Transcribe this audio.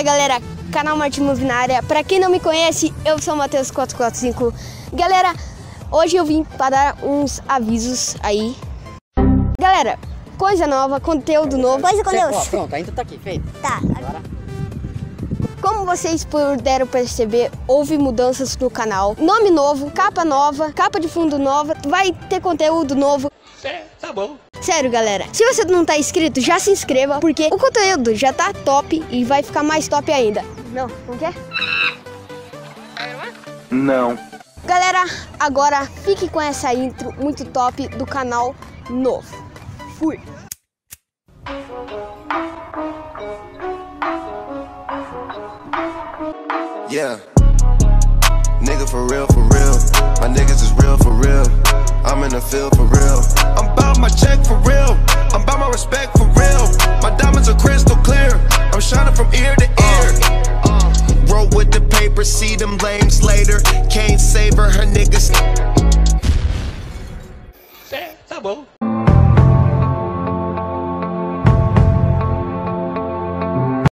Fala galera, canal Martin Movie na área. Pra quem não me conhece, eu sou o Matheus 445. Galera, hoje eu vim para dar uns avisos aí. Galera, coisa nova, conteúdo novo. Coisa com Deus. Pronto, ainda tá aqui, feito. Tá. Agora. Como vocês puderam perceber, houve mudanças no canal. Nome novo, capa de fundo nova, vai ter conteúdo novo. Tá bom. Sério, galera, se você não tá inscrito, já se inscreva, porque o conteúdo já tá top e vai ficar mais top ainda. Não quer? Não. Galera, agora fique com essa intro muito top do canal novo. Fui! Yeah, nigga for real, my niggas is real for real, I'm in the field for real, I'm bout my check for real, I'm bout my respect for real, my diamonds are crystal clear, I'm shining from ear to ear, roll with the paper, see them lames later, can't save her niggas. Tá bom.